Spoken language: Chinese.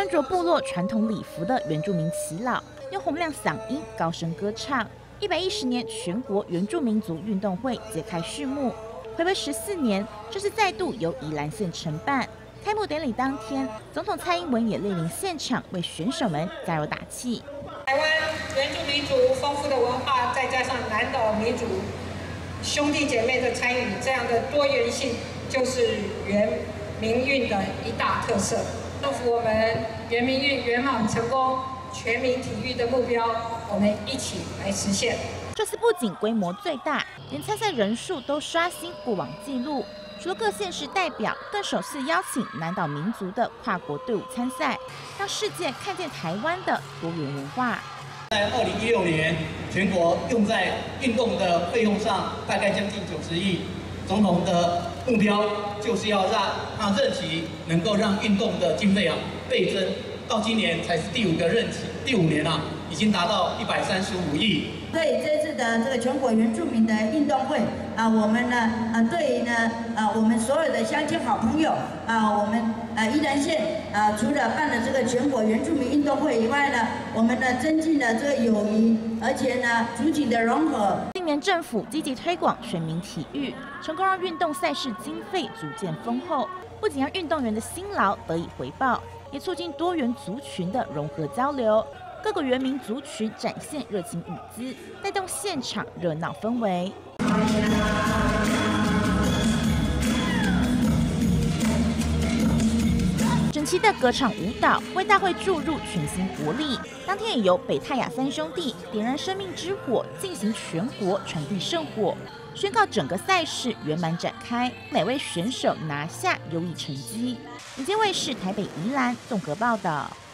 穿着部落传统礼服的原住民耆老，用洪亮嗓音高声歌唱。110年全国原住民族运动会揭开序幕，睽违14年，这次再度由宜兰县承办。开幕典礼当天，总统蔡英文也莅临现场，为选手们加油打气。 台湾原住民族丰富的文化，再加上南岛民族兄弟姐妹的参与，这样的多元性就是原民运的一大特色。祝福我们原民运圆满成功，全民体育的目标，我们一起来实现。 这次不仅规模最大，连参赛人数都刷新过往纪录。除了各县市代表，更首次邀请南岛民族的跨国队伍参赛，让世界看见台湾的多元文化。 在2016年，全国用在运动的费用上大概将近90亿。总统的目标就是要让任期能够让运动的经费倍增，到今年才是第5个任期，第5年已经达到135亿。 对这次的这个全国原住民的运动会我们呢对于呢我们所有的乡亲好朋友我们宜兰县除了办了这个全国原住民运动会以外呢，我们呢增进了这个友谊，而且呢族群的融合。 近年政府积极推广全民体育，成功让运动赛事经费逐渐丰厚，不仅让运动员的辛劳得以回报，也促进多元族群的融合交流。各个原民族群展现热情舞姿，带动现场热闹氛围。整齐的歌唱舞蹈为大会注入全新活力。当天也由北泰雅3兄弟点燃生命之火，进行全国传递圣火，宣告整个赛事圆满展开，每位选手拿下优异成绩。民间卫视台北宜兰综合报道。